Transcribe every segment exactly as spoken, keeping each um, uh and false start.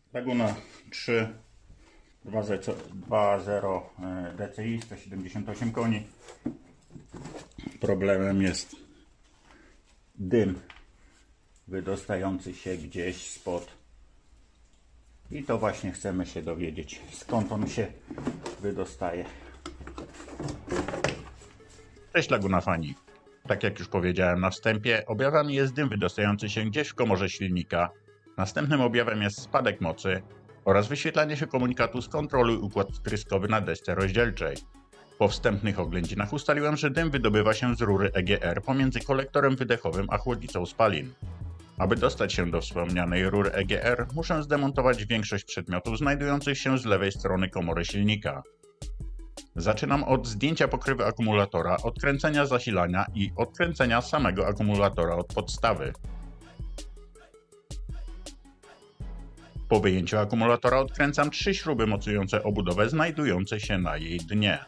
Laguna trzy dwa zero D C I, sto siedemdziesiąt osiem koni. Problemem jest dym wydostający się gdzieś spod. I to właśnie chcemy się dowiedzieć, skąd on się wydostaje. Cześć Laguna Fani. Tak jak już powiedziałem na wstępie, objawami jest dym wydostający się gdzieś w komorze silnika. Następnym objawem jest spadek mocy oraz wyświetlanie się komunikatu "Skontroluj układ wtryskowy na desce rozdzielczej". Po wstępnych oględzinach ustaliłem, że dym wydobywa się z rury E G R pomiędzy kolektorem wydechowym a chłodnicą spalin. Aby dostać się do wspomnianej rury E G R, muszę zdemontować większość przedmiotów znajdujących się z lewej strony komory silnika. Zaczynam od zdjęcia pokrywy akumulatora, odkręcenia zasilania i odkręcenia samego akumulatora od podstawy. Po wyjęciu akumulatora odkręcam trzy śruby mocujące obudowę znajdujące się na jej dnie.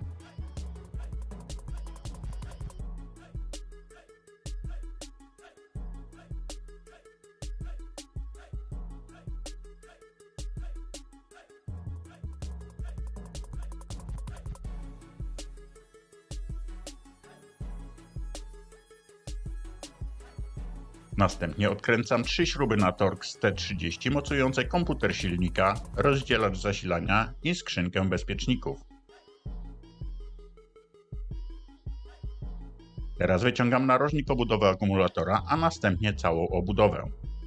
Następnie odkręcam trzy śruby na Torx T trzydzieści mocujące komputer silnika, rozdzielacz zasilania i skrzynkę bezpieczników. Teraz wyciągam narożnik obudowy akumulatora, a następnie całą obudowę.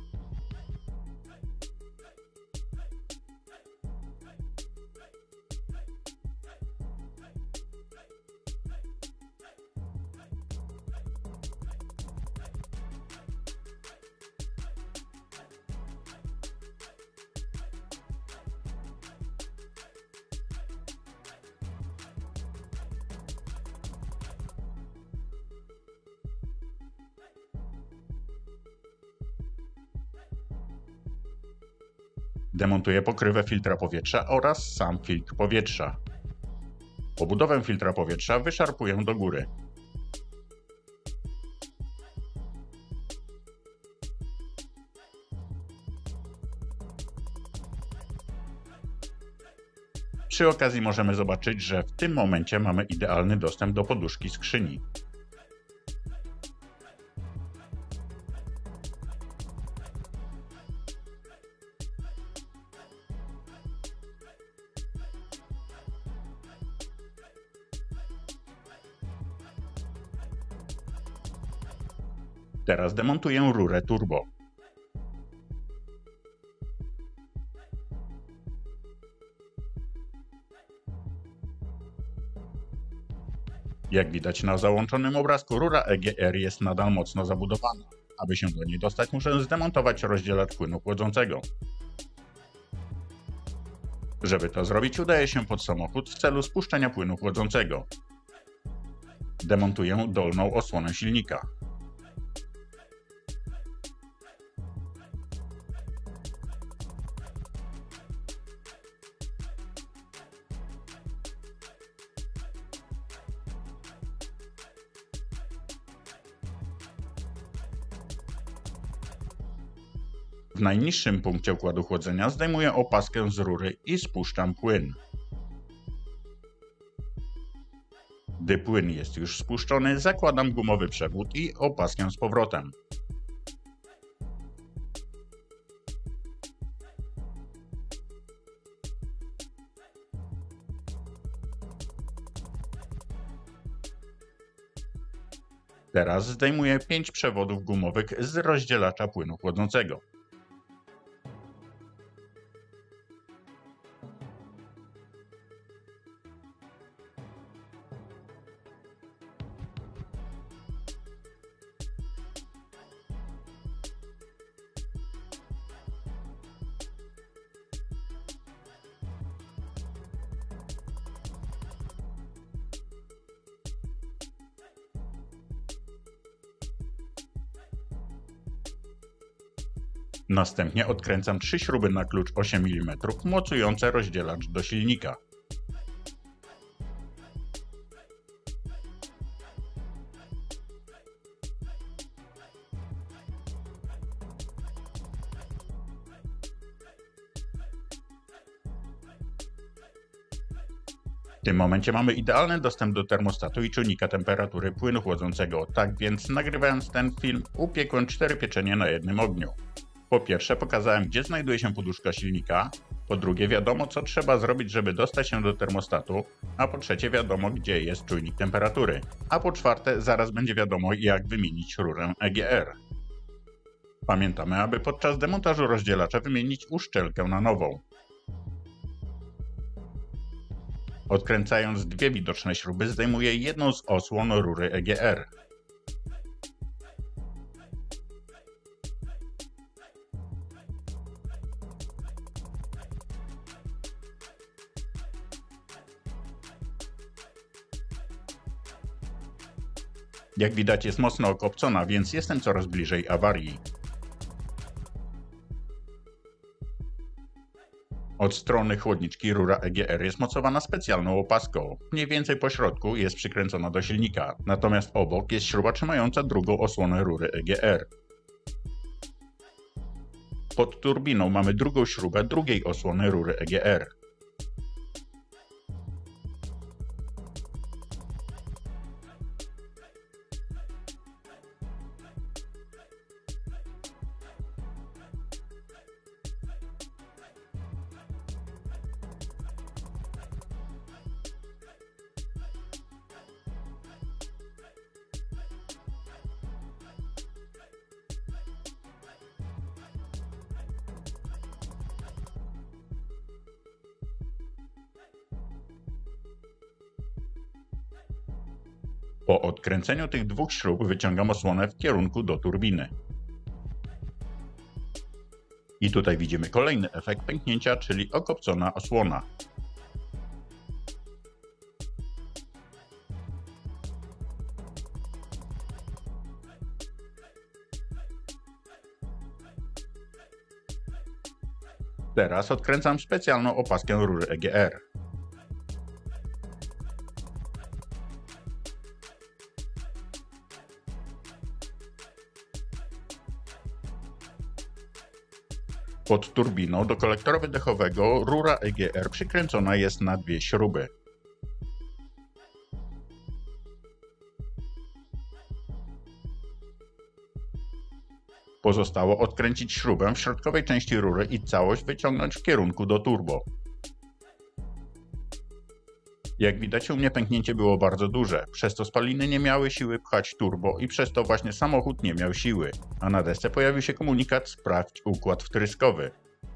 Demontuję pokrywę filtra powietrza oraz sam filtr powietrza. Obudowę filtra powietrza wyszarpuję do góry. Przy okazji możemy zobaczyć, że w tym momencie mamy idealny dostęp do poduszki skrzyni. Teraz demontuję rurę turbo. Jak widać na załączonym obrazku, rura E G R jest nadal mocno zabudowana. Aby się do niej dostać, muszę zdemontować rozdzielacz płynu chłodzącego. Żeby to zrobić, udaję się pod samochód w celu spuszczenia płynu chłodzącego. Demontuję dolną osłonę silnika. W najniższym punkcie układu chłodzenia zdejmuję opaskę z rury i spuszczam płyn. Gdy płyn jest już spuszczony, zakładam gumowy przewód i opaskę z powrotem. Teraz zdejmuję pięć przewodów gumowych z rozdzielacza płynu chłodzącego. Następnie odkręcam trzy śruby na klucz osiem milimetrów mocujące rozdzielacz do silnika. W tym momencie mamy idealny dostęp do termostatu i czujnika temperatury płynu chłodzącego, tak więc nagrywając ten film upiekłem cztery pieczenie na jednym ogniu. Po pierwsze pokazałem, gdzie znajduje się poduszka silnika, po drugie wiadomo, co trzeba zrobić, żeby dostać się do termostatu, a po trzecie wiadomo, gdzie jest czujnik temperatury, a po czwarte zaraz będzie wiadomo, jak wymienić rurę E G R. Pamiętamy, aby podczas demontażu rozdzielacza wymienić uszczelkę na nową. Odkręcając dwie widoczne śruby, zdejmuję jedną z osłon rury E G R. Jak widać, jest mocno okopcona, więc jestem coraz bliżej awarii. Od strony chłodniczki rura E G R jest mocowana specjalną opaską. Mniej więcej po środku jest przykręcona do silnika, natomiast obok jest śruba trzymająca drugą osłonę rury E G R. Pod turbiną mamy drugą śrubę drugiej osłony rury E G R. Po odkręceniu tych dwóch śrub wyciągam osłonę w kierunku do turbiny. I tutaj widzimy kolejny efekt pęknięcia, czyli okopcona osłona. Teraz odkręcam specjalną opaskę rury E G R. Pod turbiną do kolektora wydechowego rura E G R przykręcona jest na dwie śruby. Pozostało odkręcić śrubę w środkowej części rury i całość wyciągnąć w kierunku do turbo. Jak widać, u mnie pęknięcie było bardzo duże, przez to spaliny nie miały siły pchać turbo i przez to właśnie samochód nie miał siły, a na desce pojawił się komunikat "Sprawdź układ wtryskowy".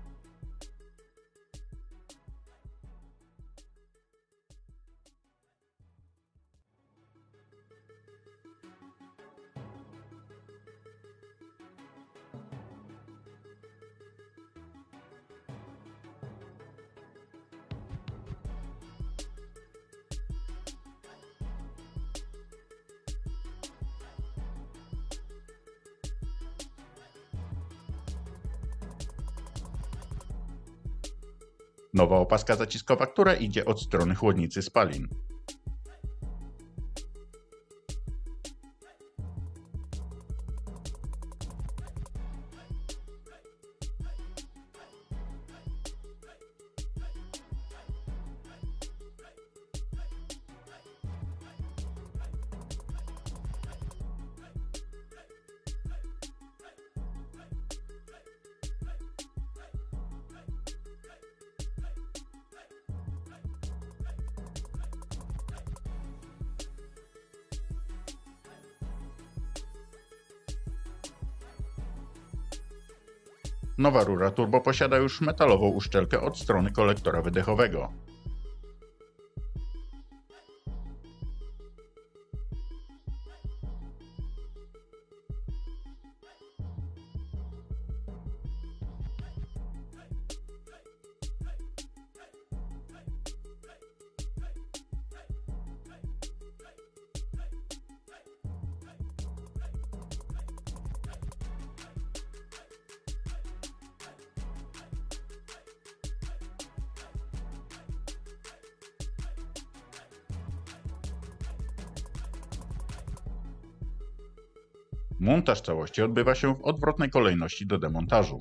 Nowa opaska zaciskowa, która idzie od strony chłodnicy spalin. Nowa rura turbo posiada już metalową uszczelkę od strony kolektora wydechowego. Montaż całości odbywa się w odwrotnej kolejności do demontażu.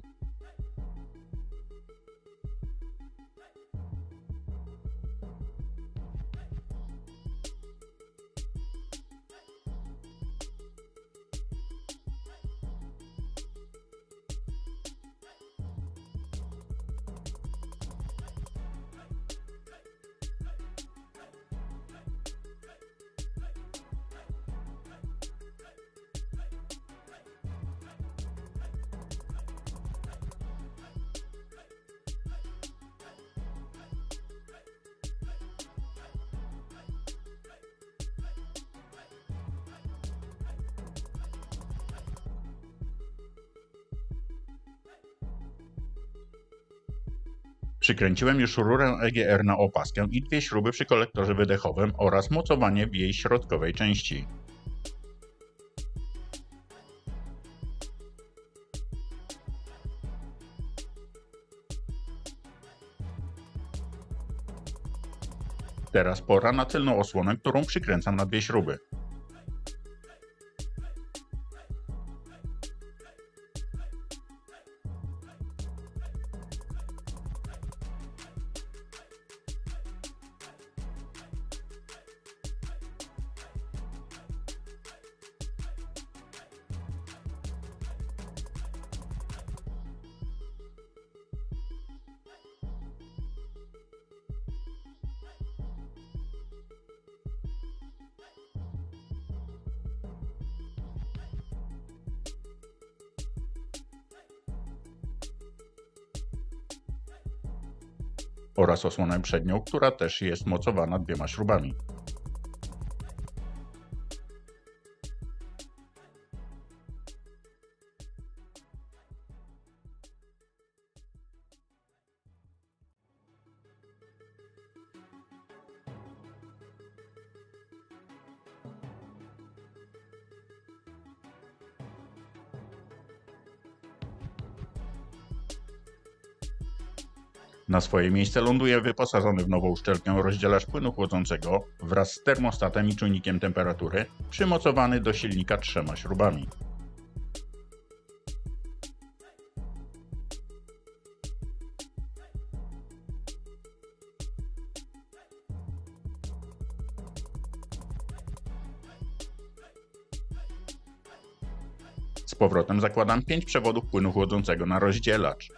Przykręciłem już rurę E G R na opaskę i dwie śruby przy kolektorze wydechowym oraz mocowanie w jej środkowej części. Teraz pora na tylną osłonę, którą przykręcam na dwie śruby. Oraz osłonę przednią, która też jest mocowana dwiema śrubami. Na swoje miejsce ląduje wyposażony w nową uszczelkę rozdzielacz płynu chłodzącego wraz z termostatem i czujnikiem temperatury, przymocowany do silnika trzema śrubami. Z powrotem zakładam pięć przewodów płynu chłodzącego na rozdzielacz.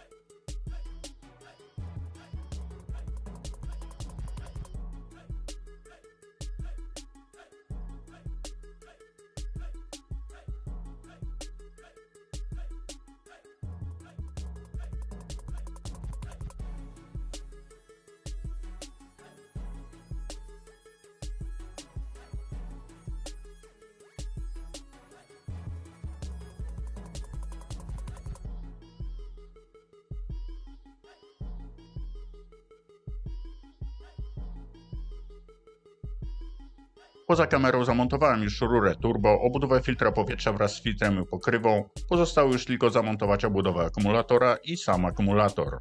Poza kamerą zamontowałem już rurę turbo, obudowę filtra powietrza wraz z filtrem i pokrywą. Pozostało już tylko zamontować obudowę akumulatora i sam akumulator.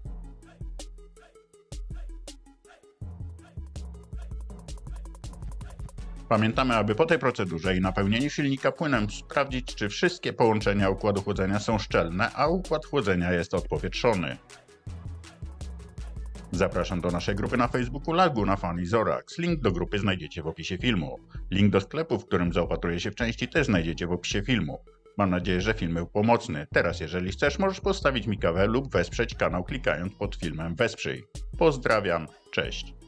Pamiętamy, aby po tej procedurze i napełnieniu silnika płynem sprawdzić, czy wszystkie połączenia układu chłodzenia są szczelne, a układ chłodzenia jest odpowietrzony. Zapraszam do naszej grupy na Facebooku Laguna Fan i Zorax. Link do grupy znajdziecie w opisie filmu. Link do sklepu, w którym zaopatruję się w części, też znajdziecie w opisie filmu. Mam nadzieję, że film był pomocny. Teraz, jeżeli chcesz, możesz postawić mi kawę lub wesprzeć kanał klikając pod filmem Wesprzyj. Pozdrawiam, cześć.